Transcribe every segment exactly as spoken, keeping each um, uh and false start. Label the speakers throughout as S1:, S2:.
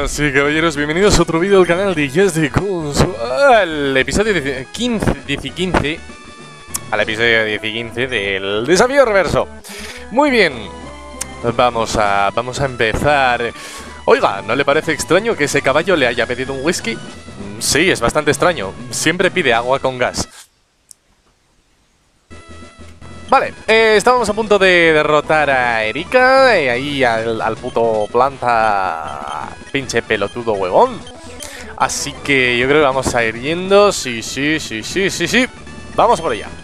S1: Damas y caballeros, bienvenidos a otro vídeo del canal de Just The Cons, al episodio quince, diez y quince, al episodio diez y quince del desafío reverso. Muy bien, vamos a, vamos a empezar. Oiga, ¿no le parece extraño que ese caballo le haya pedido un whisky? Sí, es bastante extraño, siempre pide agua con gas. Vale, eh, estábamos a punto de derrotar a Erika, eh, ahí al, al puto planta pinche pelotudo huevón. Así que yo creo que vamos a ir yendo, sí, sí, sí, sí, sí, sí. Vamos por allá.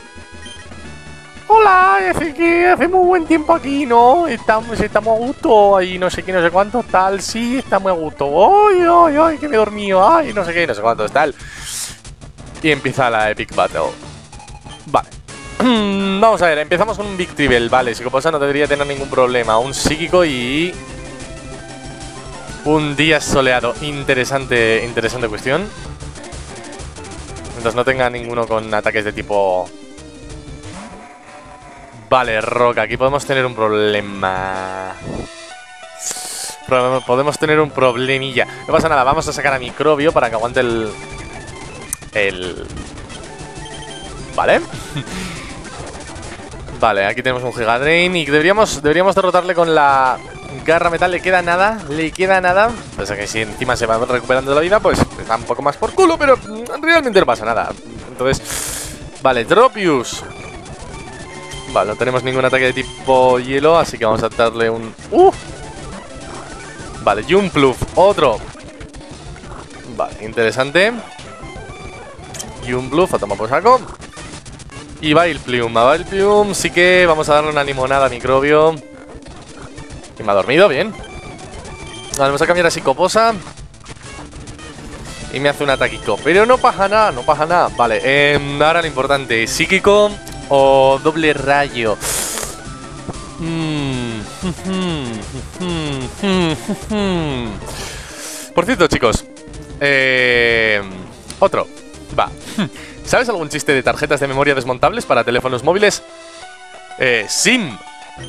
S1: Hola, hace que hace muy buen tiempo aquí, ¿no? Estamos, estamos a gusto, ahí no sé qué, no sé cuánto, tal, sí, está muy a gusto. Ay, ay, ay, que me he dormido, ay, no sé qué, no sé cuánto, tal. Y empieza la Epic Battle. Vale. Vamos a ver, empezamos con un Victory Bell. Vale, Psicoposa no debería tener ningún problema. Un psíquico y... un día soleado. Interesante, interesante cuestión. Mientras no tenga ninguno con ataques de tipo... Vale, Roca, aquí podemos tener un problema. Pro- Podemos tener un problemilla. No pasa nada, vamos a sacar a Microbio para que aguante el... El... Vale. Vale, aquí tenemos un Giga Drain y deberíamos, deberíamos derrotarle con la garra metal. ¿Le queda nada? ¿Le queda nada? O sea que si encima se va recuperando la vida, pues está un poco más por culo, pero realmente no pasa nada. Entonces, vale, Dropius. Vale, no tenemos ningún ataque de tipo hielo, así que vamos a darle un... ¡Uh! Vale, Jumpluff, otro. Vale, interesante. Jumpluff, a tomar por saco. Y Vileplume, a Vileplume sí que vamos a darle una limonada a Microbio. Y me ha dormido, bien. Vale, vamos a cambiar a Psicoposa. Y me hace un ataquico. Pero no pasa nada, no pasa nada. Vale, eh, ahora lo importante. Psíquico o doble rayo. Mm. Por cierto, chicos. Eh, otro. Va. ¿Sabes algún chiste de tarjetas de memoria desmontables para teléfonos móviles? Eh, SIM.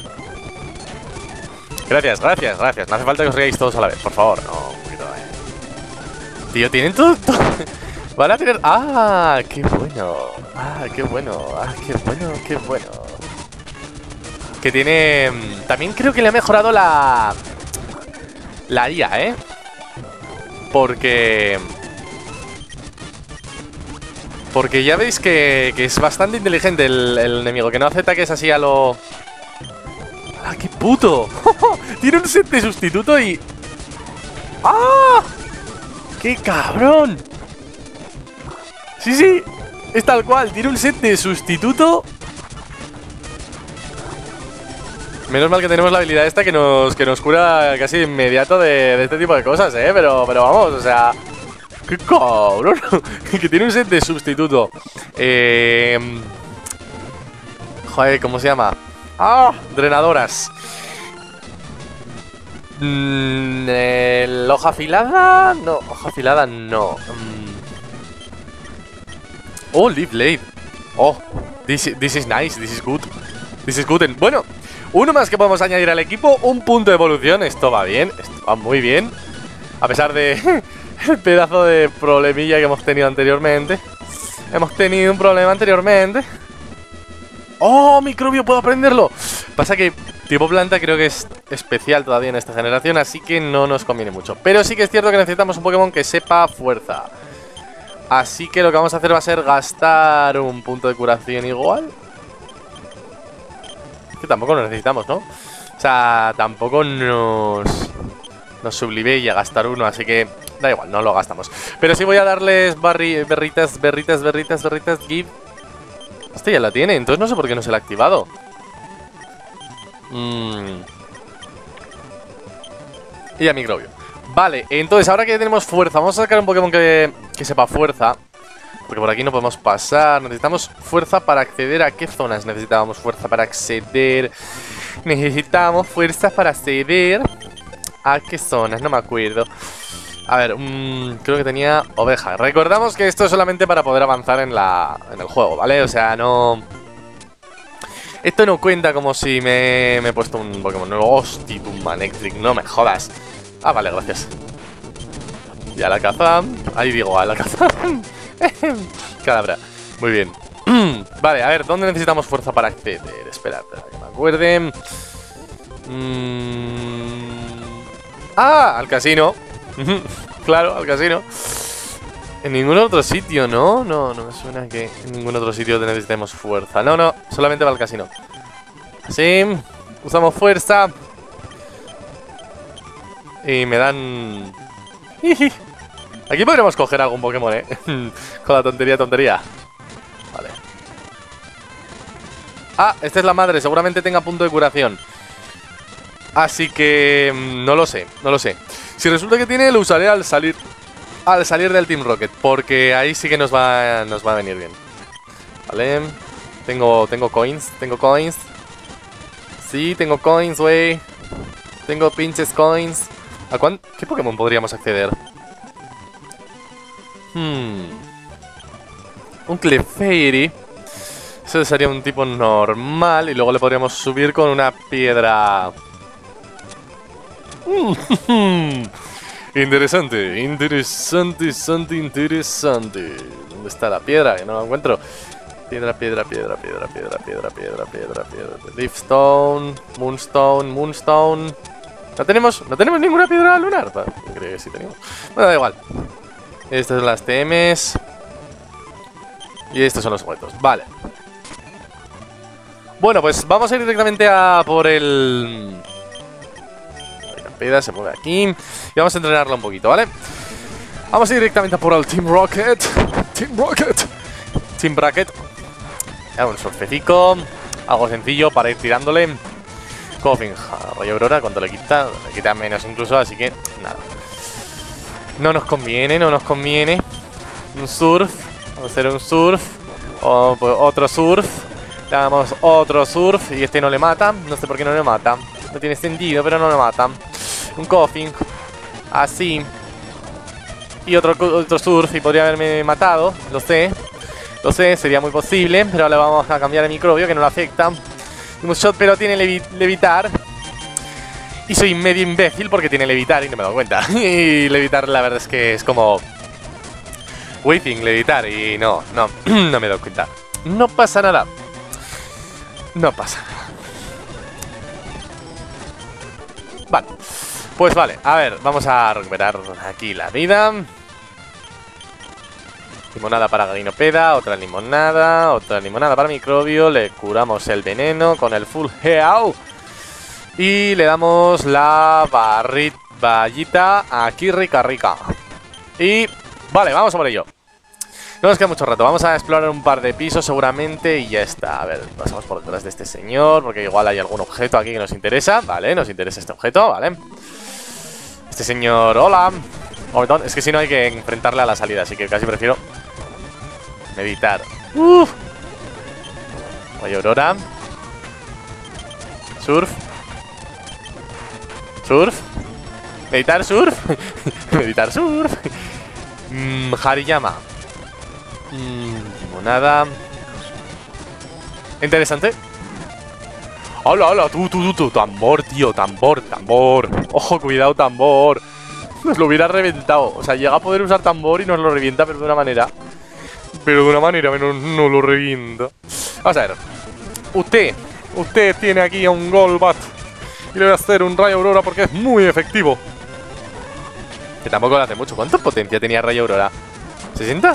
S1: Gracias, gracias, gracias. No hace falta que os riáis todos a la vez, por favor. No, un poquito, eh. Tío, tienen todo, todo. Van a tener... ¡Ah! ¡Qué bueno! ¡Ah, qué bueno! ¡Ah, qué bueno! ¡Qué bueno! Que tiene... También creo que le ha mejorado la... La I A, ¿eh? Porque... Porque ya veis que, que es bastante inteligente el, el enemigo, que no hace ataques así a lo... ¡Ah, qué puto! Tiene un set de sustituto y... ¡Ah! ¡Qué cabrón! Sí, sí, es tal cual, tiene un set de sustituto. Menos mal que tenemos la habilidad esta que nos, que nos cura casi de inmediato de, de este tipo de cosas, ¿eh? Pero, pero vamos, o sea... ¡Qué cabrón! Que tiene un set de sustituto. Eh... Joder, ¿cómo se llama? ¡Ah! Drenadoras. Mm, el hoja afilada... No, hoja afilada no. Mm. Oh, Leaf Blade. Oh, this, this is nice, this is good. This is good. And, bueno, uno más que podemos añadir al equipo. Un punto de evolución. Esto va bien, esto va muy bien. A pesar de... el pedazo de problemilla que hemos tenido anteriormente. Hemos tenido un problema anteriormente. ¡Oh, Microbio! ¡Puedo aprenderlo! Pasa que tipo planta creo que es especial todavía en esta generación, así que no nos conviene mucho. Pero sí que es cierto que necesitamos un Pokémon que sepa fuerza. Así que lo que vamos a hacer va a ser gastar un punto de curación igual. Que tampoco lo necesitamos, ¿no? O sea, tampoco nos... Nos sublime a gastar uno, así que... Da igual, no lo gastamos. Pero sí voy a darles barri berritas, berritas, berritas, berritas, give. Este ya la tiene, entonces no sé por qué no se la ha activado. Mm. Y a Microbio. Vale, entonces ahora que tenemos fuerza, vamos a sacar un Pokémon que, que sepa fuerza. Porque por aquí no podemos pasar. Necesitamos fuerza para acceder. ¿A qué zonas necesitábamos fuerza para acceder? Necesitamos fuerza para acceder. ¿A qué zonas? No me acuerdo. A ver, mmm, creo que tenía oveja. Recordamos que esto es solamente para poder avanzar en, la, en el juego, ¿vale? O sea, no... Esto no cuenta como si me, me he puesto un Pokémon nuevo. Hostia, un Manectric, no me jodas. Ah, vale, gracias. Y a la caza. Ahí digo, a la caza. Cadabra. Muy bien. Vale, a ver, ¿dónde necesitamos fuerza para acceder? Espera, espera, que me acuerde. Mm... Ah, al casino. Claro, al casino. En ningún otro sitio, ¿no? No, no me suena que en ningún otro sitio necesitemos fuerza. No, no, solamente para el casino. Así, usamos fuerza. Y me dan... Aquí podremos coger algún Pokémon, ¿eh? Con la tontería, tontería. Vale. Ah, esta es la madre, seguramente tenga punto de curación. Así que... no lo sé, no lo sé. Si resulta que tiene, lo usaré al salir Al salir del Team Rocket, porque ahí sí que nos va, nos va a venir bien. Vale. Tengo, tengo coins, tengo coins. Sí, tengo coins, wey. Tengo pinches coins. ¿A cuán... ¿Qué Pokémon podríamos acceder? Hmm. Un Clefairy. Eso sería un tipo normal. Y luego le podríamos subir con una piedra... Interesante, interesante, interesante, interesante. ¿Dónde está la piedra? Que no la encuentro. Piedra, piedra, piedra, piedra, piedra, piedra, piedra, piedra, piedra. Leafstone, Moonstone, Moonstone. ¿No tenemos, no tenemos ninguna piedra lunar? Creo que sí tenemos. Bueno, da igual. Estas son las T Ms. Y estos son los objetos. Vale. Bueno, pues vamos a ir directamente a por el... Se mueve aquí y vamos a entrenarla un poquito, ¿vale? Vamos a ir directamente por el Team Rocket. Team Rocket. Team Bracket. Un surfecico. Algo sencillo para ir tirándole. Coughing. Rayo Aurora, ¿cuánto le quita? Le quita menos incluso, así que nada. No nos conviene, no nos conviene. Un surf. Vamos a hacer un surf. O, pues, otro surf. Le damos otro surf y este no le mata. No sé por qué no le mata. No tiene sentido, pero no le mata. Un Coughing. Así. Y otro, otro surf y podría haberme matado. Lo sé. Lo sé, sería muy posible. Pero ahora le vamos a cambiar el microbio que no le afecta. Un shot pero tiene levi levitar. Y soy medio imbécil porque tiene levitar y no me he dado cuenta. Y levitar la verdad es que es como... Waiting, levitar. Y no, no, no me he dado cuenta. No pasa nada. No pasa nada. Vale. Pues vale, a ver, vamos a recuperar aquí la vida. Limonada para Galinopeda, otra limonada, otra limonada para microbio. Le curamos el veneno con el Full Heal. Y le damos la barrita, vallita aquí rica rica. Y vale, vamos a por ello. No nos queda mucho rato, vamos a explorar un par de pisos seguramente y ya está. A ver, pasamos por detrás de este señor porque igual hay algún objeto aquí que nos interesa. Vale, nos interesa este objeto, vale. Este señor, hola. Oh, perdón, es que si no hay que enfrentarle a la salida, así que casi prefiero meditar. Uff. Rayo Aurora. Surf. Surf. Meditar surf. Meditar surf. mm, Hariyama. mm, Limonada. Interesante. Hola, hola, tú, tú, tú, tú, tambor, tío, tambor, tambor. Ojo, cuidado, tambor. Nos lo hubiera reventado. O sea, llega a poder usar tambor y nos lo revienta, pero de una manera. Pero de una manera, menos no lo revienta. Vamos a ver. Usted, usted tiene aquí a un Golbat. Y le voy a hacer un Rayo Aurora porque es muy efectivo. Que tampoco le hace mucho. ¿Cuánta potencia tenía Rayo Aurora? ¿sesenta?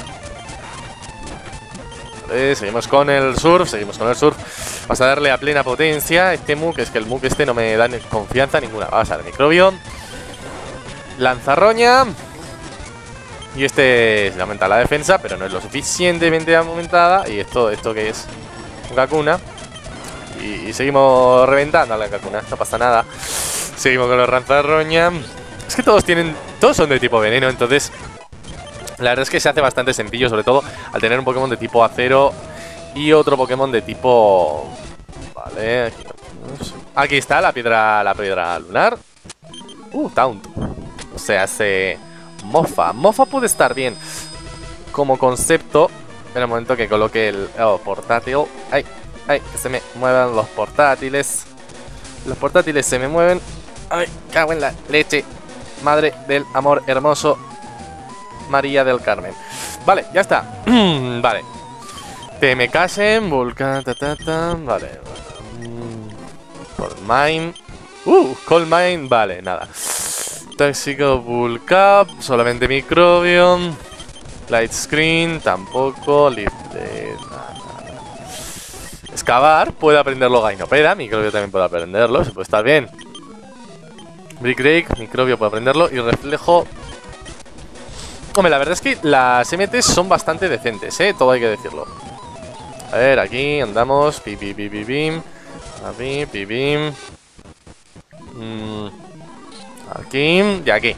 S1: Vale, seguimos con el surf, seguimos con el surf. Vamos a darle a plena potencia este Muk, es que el Muk este no me da confianza ninguna. Vamos a dar microbio. Lanzarroña. Y este se aumenta la defensa, pero no es lo suficientemente aumentada. Y esto, esto que es un Kakuna. Y, y seguimos reventando a la Kakuna, no pasa nada. Seguimos con los lanzarroña. Es que todos tienen, todos son de tipo veneno, entonces la verdad es que se hace bastante sencillo, sobre todo al tener un Pokémon de tipo acero y otro Pokémon de tipo... Vale, aquí, aquí está la piedra, la piedra lunar. Uh, Taunt. O sea, se... Mofa. Mofa puede estar bien como concepto en el momento que coloque el oh, portátil. Ay, ay, que se me muevan los portátiles. Los portátiles se me mueven. Ay, cago en la leche. Madre del amor hermoso. María del Carmen. Vale, ya está. Vale. T M Casen, Vulcan, ta, ta, ta. Vale. Cold Mine. Uh, Cold Mine. Vale, nada. Tóxico, Vulcap. Solamente Microbio. Light Screen. Tampoco. Lift de... Nada, nada. Excavar. Puede aprenderlo Gainopeda. Microbio también puede aprenderlo. Se puede estar bien. Brick Rake. Microbio puede aprenderlo. Y reflejo. Hombre, la verdad es que las M Ts son bastante decentes, ¿eh? Todo hay que decirlo. A ver, aquí andamos. Pi, pi, pi, pi, pim. Aquí, pi, pim. Mm, aquí y aquí.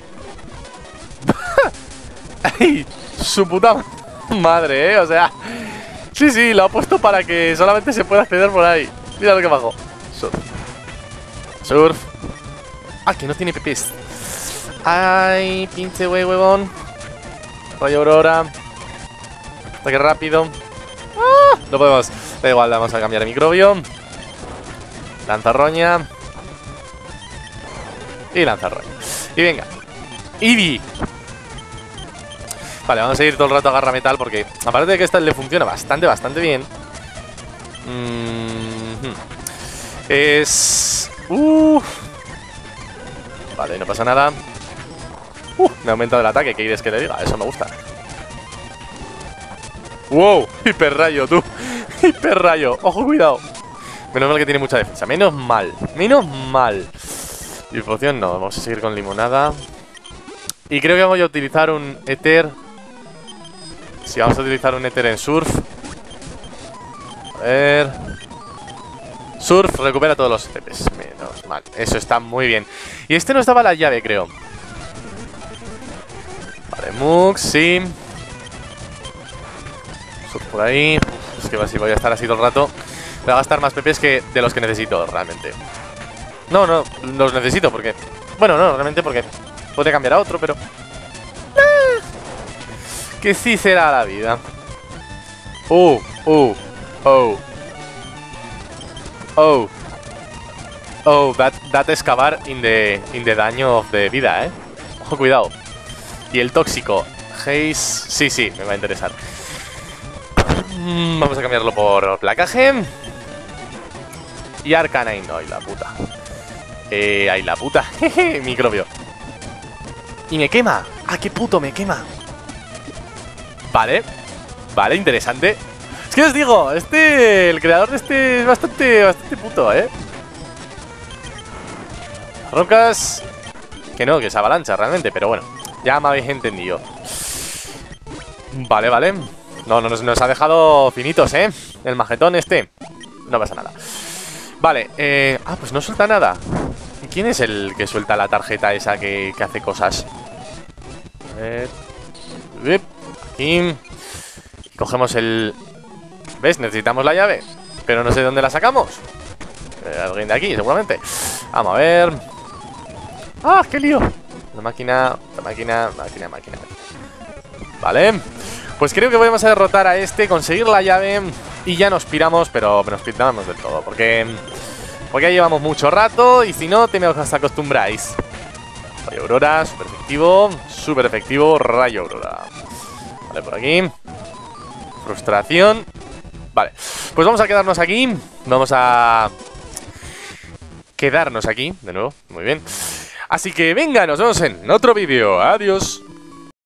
S1: ¡Ay! Su puta madre, ¿eh? O sea... Sí, sí, lo ha puesto para que solamente se pueda acceder por ahí. Mira lo que bajo. Surf. Surf. Ah, que no tiene pepes. Ay, pinche wey, huevón. Rayo Aurora. Ataque rápido. ¡Ah! No podemos. Da igual, vamos a cambiar de Microbio. Lanzarroña. Y lanzarroña. Y venga. Eevee. Vale, vamos a ir todo el rato a Garra Metal porque aparte de que esta le funciona bastante, bastante bien. Mm-hmm. Es... Uh. Vale, no pasa nada. Uh, me ha aumentado el ataque, ¿qué quieres que le diga? Eso me gusta. ¡Wow! Hiperrayo, tú. Hiperrayo. Ojo, cuidado. Menos mal que tiene mucha defensa. Menos mal. Menos mal. Y poción no. Vamos a seguir con limonada. Y creo que voy a utilizar un éter. Si sí, vamos a utilizar un éter en Surf. A ver. Surf recupera todos los T Ps. Menos mal. Eso está muy bien. Y este nos daba la llave, creo. Vale, Mux, sí. Surf por ahí. Uf, es que así voy a estar así todo el rato. Voy a gastar más P Ps que de los que necesito, realmente. No, no, los necesito porque... Bueno, no, realmente porque puede cambiar a otro, pero... ¡Ah! Que sí será la vida. Uh, uh, oh. Oh. Oh, that, that excavar in the, in the daño of the vida, eh. Ojo, cuidado. Y el tóxico. Haze... Sí, sí, me va a interesar. Mm, vamos a cambiarlo por placaje. Y Arcanine. Ay, la puta. Eh, ay, la puta. Jeje, Microbio. Y me quema. Ah, qué puto me quema. Vale. Vale, interesante. Es que os digo, este... El creador de este es bastante... Bastante puto, ¿eh? Rocas... Que no, que es avalancha realmente, pero bueno. Ya me habéis entendido. Vale, vale. No, no nos, nos ha dejado finitos, ¿eh? El majetón este. No pasa nada. Vale, eh... Ah, pues no suelta nada. ¿Y quién es el que suelta la tarjeta esa que, que hace cosas? A ver... Aquí... Cogemos el... ¿Ves? Necesitamos la llave. Pero no sé de dónde la sacamos. Eh, alguien de aquí, seguramente. Vamos a ver... ¡Ah, qué lío! Una máquina... Otra máquina... Máquina, máquina... Vale... Pues creo que podemos derrotar a este, conseguir la llave y ya nos piramos, pero nos piramos del todo, porque porque ya llevamos mucho rato y si no, te me os acostumbráis. Rayo Aurora, súper efectivo, súper efectivo, Rayo Aurora. Vale, por aquí. Frustración. Vale, pues vamos a quedarnos aquí, vamos a quedarnos aquí, de nuevo, muy bien. Así que venga, nos vemos en otro vídeo, adiós.